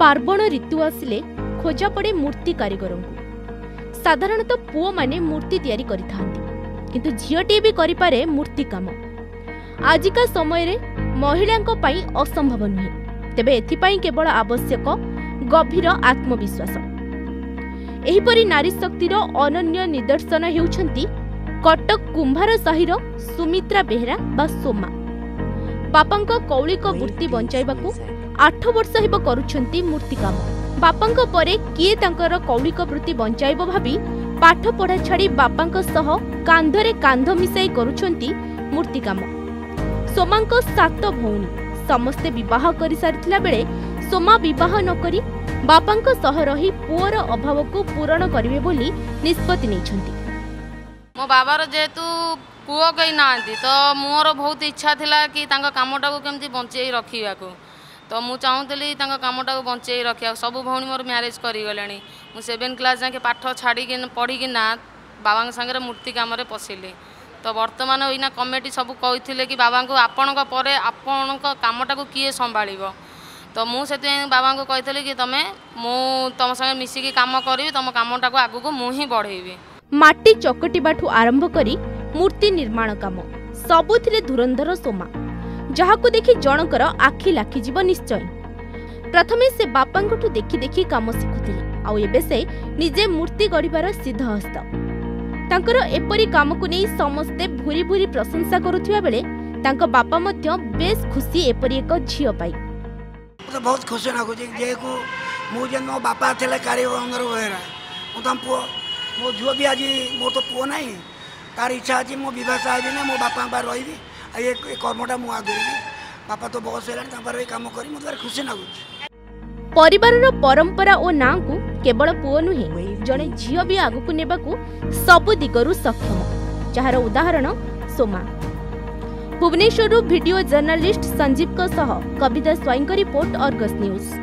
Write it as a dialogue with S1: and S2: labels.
S1: पार्वण ऋतु आसिले खोजा पड़े मूर्ति कारीगर को। साधारणतः पुओ माने मूर्ति तैयारी करिथांती, किंतु झियटी भी करिपारे मूर्ति काम। आजिका समय रे महिलांको पई असंभव नुहे, तेबे एथिपाई केवल आवश्यक गभीर आत्मविश्वास। एहिपरि नारी शक्तिर अनन्य निदर्शन हेउछंती कटक कुंभार साहिर सुमित्रा बेहरा बा सोमा। बापांको कौलिक वृत्ति बंचाइबाकू 8 वर्ष हेब करूछंती मूर्ति काम। बापांको परे किए तांकर कौलिक वृत्ति बंचाइबो भाबी पाठ पढ़ा छाड़ी बापांको सह कांधरे कांध मिसाई करूछंती मूर्ति काम। सोमांको 7 भौणी समस्ते विवाह करि सारिथिला बेले सोमा विवाह नकरी बापांको सह रही पुअर अभाव को पूरण करिवे बोली निष्पत्ति नेछंती।
S2: मो बाबार जेहेतु पुओ कहीं ना तो मोर बहुत इच्छा थिला कि तांका कामटा को केमती बंचेई रखिया को। तो मु चाहूली कामटा को बंचेई रखा। सब भौणी मोर मैरेज करीगले। मु 7 क्लास जाके पाठ छाड़ी पढ़ी बाबा सागर मूर्ति कम पशिली। तो बर्तमान इना कमिटी सब कहते कि बाबा को आपण कामटा को किए संभाल। तो मुझे बाबा को कही कि तुम तुम संगे मिसिकी काम करी, तुम कामटा को आगू को मुझे बढ़ेबी।
S1: माटी चकटिबाठू आरंभ करी मूर्ति निर्माण काम सबुथिरे धुरंधर सोमा, जहाकू देखि जनकर आखि लाखिजिब निश्चय। प्रथमे से बापांकठू देखि देखि काम शिखुथिले, आउ एबे से निजे मूर्ति गढ़िबार सिद्धहस्त। तांकर एपरी काम को नहीं समस्ते भूरी भूरी प्रशंसा करुथिबा बेले तांको बापा मध्य बेस खुशी एपरी एक झियो पाई।
S3: तो बहुत खुशी लागु जे को मु जे मो बापा थिले कारीगर बेहरा मो तम पुओ मो झियो भी आज मोर तो पुओ नहीं तार इच्छा अछि मो विवाह चाहबी ना मो बापा बार रहिबी आ ये कर्मटा मु आगुरी बापा तो बहुत सेला तापर काम करी मते खुशी लागु।
S1: परिवारर परंपरा और नाँ को केवल पुओ नुहे जड़े झियो भी आगु नेबाकू सबु दिगरु सक्षम, जार उदाहरण सोमा। भुवनेश्वर वीडियो जर्नलिस्ट संजीव सह Kavita Swain report, Argus news.